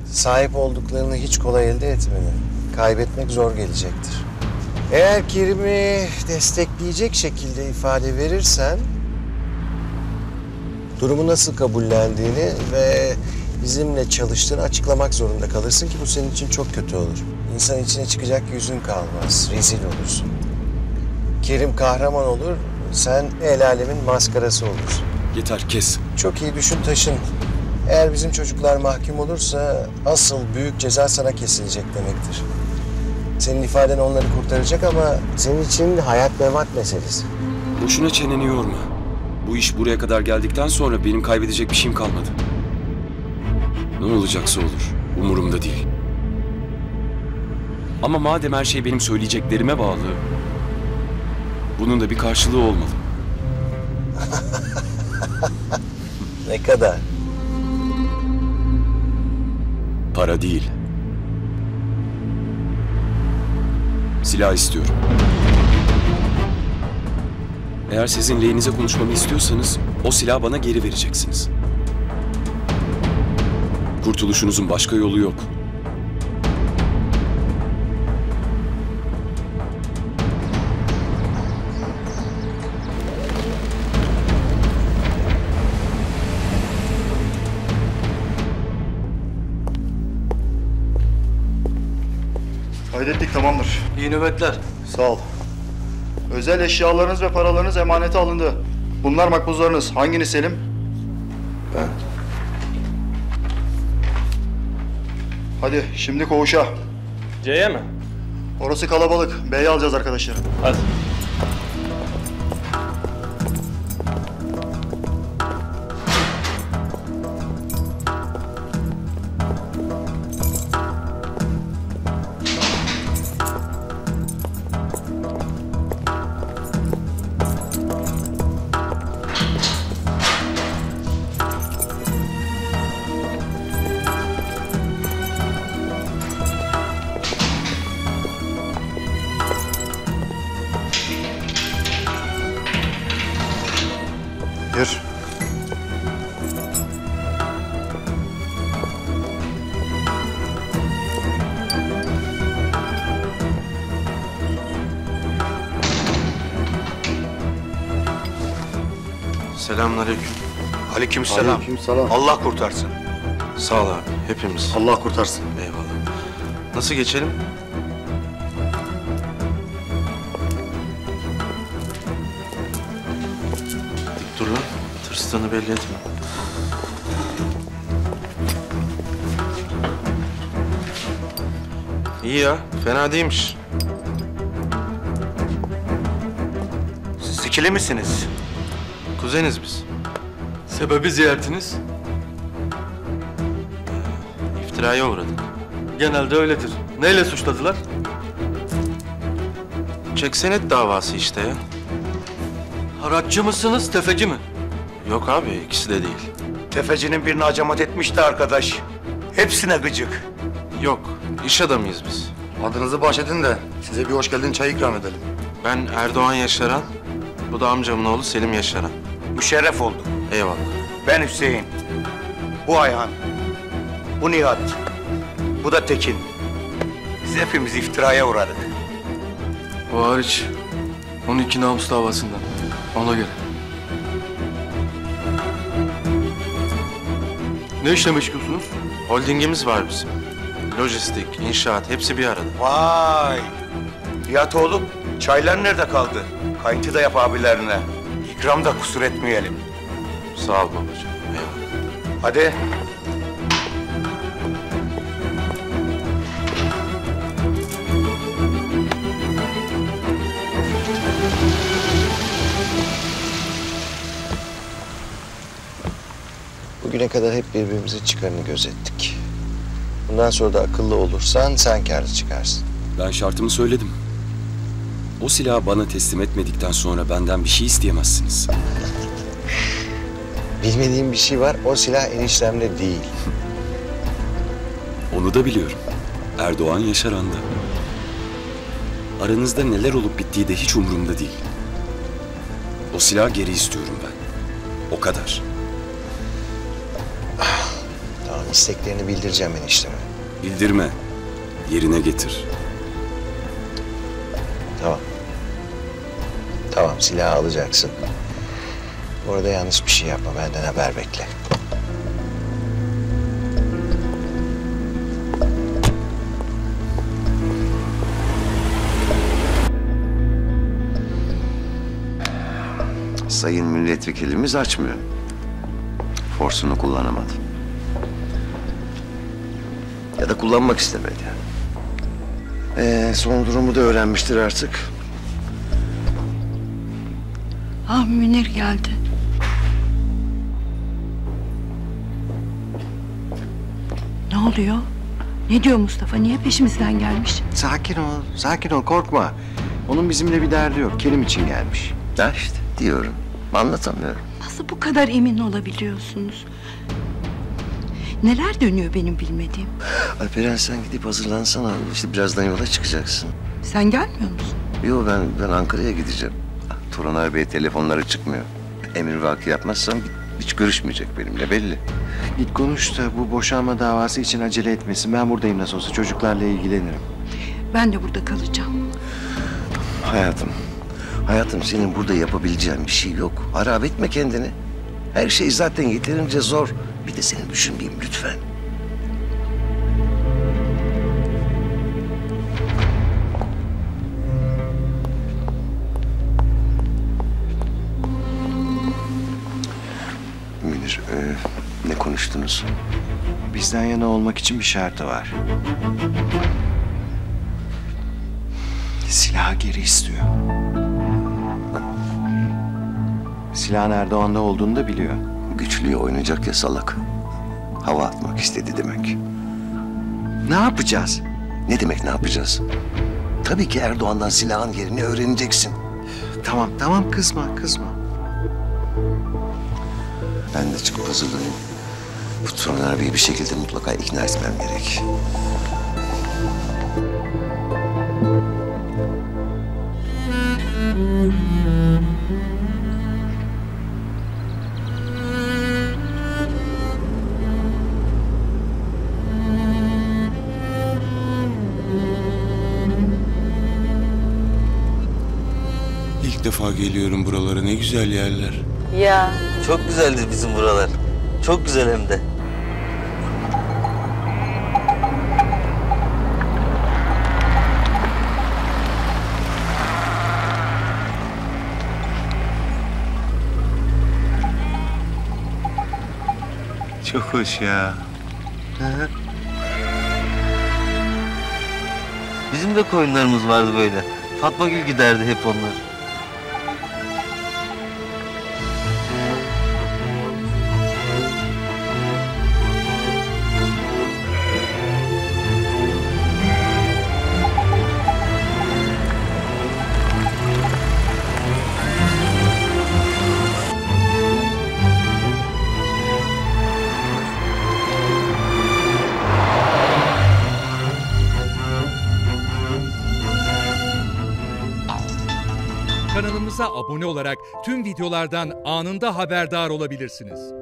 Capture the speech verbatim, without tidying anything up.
sahip olduklarını hiç kolay elde etmedi. Kaybetmek zor gelecektir. Eğer Kerim'i destekleyecek şekilde ifade verirsen... durumu nasıl kabullendiğini ve bizimle çalıştığını açıklamak zorunda kalırsın ki bu senin için çok kötü olur. İnsan içine çıkacak yüzün kalmaz, rezil olursun. Kerim kahraman olur, sen el alemin maskarası olursun. Yeter, kes. Çok iyi düşün, taşın. Eğer bizim çocuklar mahkum olursa asıl büyük ceza sana kesilecek demektir. Senin ifaden onları kurtaracak ama senin için hayat memat meselesi. Boşuna çeneni yorma. Bu iş buraya kadar geldikten sonra benim kaybedecek bir şeyim kalmadı. Ne olacaksa olur. Umurumda değil. Ama madem her şey benim söyleyeceklerime bağlı, bunun da bir karşılığı olmalı. Ne kadar? Para değil. Silah istiyorum. Eğer sizin lehinize konuşmamı istiyorsanız o silahı bana geri vereceksiniz. Kurtuluşunuzun başka yolu yok. Kaydettik, tamamdır. İyi nöbetler. Sağ ol. Özel eşyalarınız ve paralarınız emanete alındı. Bunlar makbuzlarınız. Hanginiz Selim? Ben. Hadi şimdi koğuşa. C'ye mi? Orası kalabalık. B'ye alacağız arkadaşlar. Hadi. Gir. Selamünaleyküm. Aleykümselam. Aleykümselam. Allah kurtarsın. Sağ ol abi, hepimiz. Allah kurtarsın. Eyvallah. Nasıl geçelim? Dik dur lan. Tırstığını belli etme. İyi ya, fena değilmiş. Siz ikili misiniz? Kuzeniz biz. Sebebi ziyaretiniz? İftiraya uğradık. Genelde öyledir. Neyle suçladılar? Çek senet davası işte ya. Harakçı mısınız, tefeci mi? Yok abi, ikisi de değil. Tefecinin birine acamat etmişti arkadaş. Hepsine gıcık. Yok, iş adamıyız biz. Adınızı bahşedin de size bir hoş geldin çay ikram edelim. Ben Erdoğan Yaşaran, bu da amcamın oğlu Selim Yaşaran. Müşerref oldum. Eyvallah. Ben Hüseyin. Bu Ayhan. Bu Nihat. Bu da Tekin. Biz hepimiz iftiraya uğradık. O hariç on iki namus davasından. Ona göre. Ne işle meşgulsünüz? Holdingimiz var bizim. Lojistik, inşaat, hepsi bir arada. Vay! Nihat oğlum, çaylar nerede kaldı? Kayıntı da yap abilerine. İkram da kusur etmeyelim. Sağ ol babacığım. Eyvallah. Hadi. Bugüne kadar hep birbirimizin çıkarını gözettik. Bundan sonra da akıllı olursan sen kârlı çıkarsın. Ben şartımı söyledim. O silahı bana teslim etmedikten sonra benden bir şey isteyemezsiniz. Bilmediğim bir şey var, o silah eniştemde değil. Onu da biliyorum. Erdoğan Yaşaran'da. Aranızda neler olup bittiği de hiç umurumda değil. O silahı geri istiyorum ben. O kadar. Tamam, isteklerini bildireceğim enişteme. Bildirme. Yerine getir. Tamam. Tamam, silahı alacaksın. Orada yanlış bir şey yapma, benden haber bekle. Sayın milletvekilimiz açmıyor. Forsunu kullanamadı. Ya da kullanmak istemedi. Ee, son durumu da öğrenmiştir artık. Ah, Münir geldi. Ne oluyor? Ne diyor Mustafa? Niye peşimizden gelmiş? Sakin ol, sakin ol, korkma. Onun bizimle bir derdi yok, Kerim için gelmiş. Ya işte diyorum. Anlatamıyorum. Nasıl bu kadar emin olabiliyorsunuz? Neler dönüyor benim bilmediğim? Alperen sen gidip hazırlansana. İşte birazdan yola çıkacaksın. Sen gelmiyor musun? Yok ben, ben Ankara'ya gideceğim. Turunay Bey telefonları çıkmıyor. Emir vaki yapmazsam hiç görüşmeyecek benimle belli. Git konuş da bu boşanma davası için acele etmesin. Ben buradayım nasıl olsa, çocuklarla ilgilenirim. Ben de burada kalacağım. Hayatım, hayatım senin burada yapabileceğin bir şey yok. Harap etme kendini. Her şey zaten yeterince zor. Bir de seni düşünmeyeyim lütfen. Münir, e, ne konuştunuz? Bizden yana olmak için bir şartı var. Silahı geri istiyor. Silahın Erdoğan'da olduğunu da biliyor. Güçlüye oynayacak ya salak. Hava atmak istedi demek. Ne yapacağız? Ne demek ne yapacağız? Tabii ki Erdoğan'dan silahın yerini öğreneceksin. Tamam, tamam, kızma, kızma. Ben de çıkıp hazırlanayım. Bu Turner Bey'i bir şekilde mutlaka ikna etmem gerek. İlk defa geliyorum buralara. Ne güzel yerler. Ya. Çok güzeldir bizim buralar. Çok güzel hem de. Çok hoş ya. Bizim de koyunlarımız vardı böyle. Fatma Gül giderdi hep onlar. Kanalımıza abone olarak tüm videolardan anında haberdar olabilirsiniz.